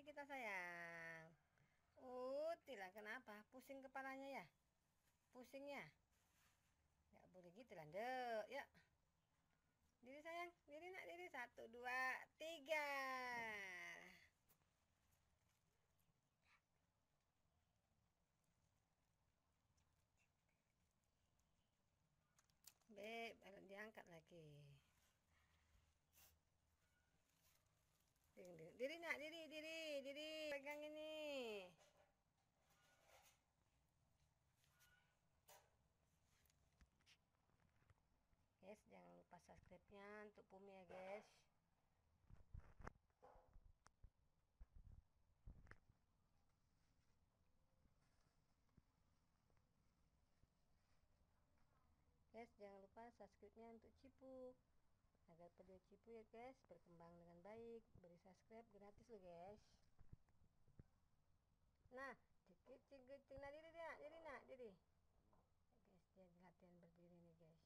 kita sayang. Tilang kenapa? Pusing kepalanya ya? Pusing ya? Gak boleh gitu lah, Dek. Ya. Diri sayang, diri nak, diri. 1, 2, 3. Beb, harus diangkat lagi. Diri nak, diri. Pegang ini. Guys, jangan lupa subscribe-nya untuk Pumi ya, guys. Guys, jangan lupa subscribe-nya untuk Cipu. Agar video Cipu ya, guys, berkembang dengan baik. Beri subscribe gratis loh, guys. Nah, dikit nah diri nak, diri. Guys, dia latihan berdiri nih, guys.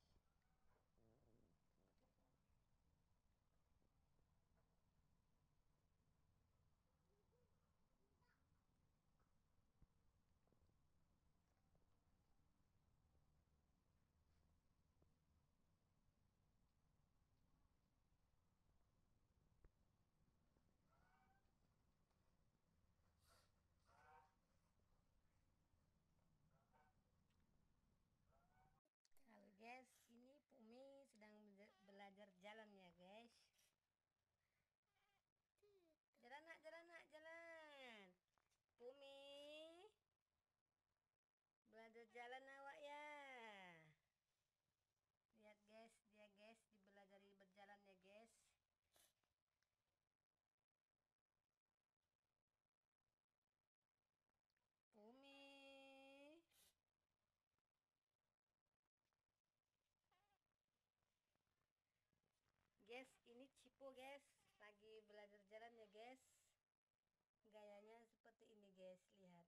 Halo guys, ini Pumi sedang belajar jalan ya, guys. Jalan nak, jalan. Pumi belajar jalan awak ya. Lihat guys, dia guys dibelajari berjalan ya, guys. Pumi. Guys, ini Cipu guys, lagi belajar jalan ya, guys. Gayanya seperti ini, guys. Lihat.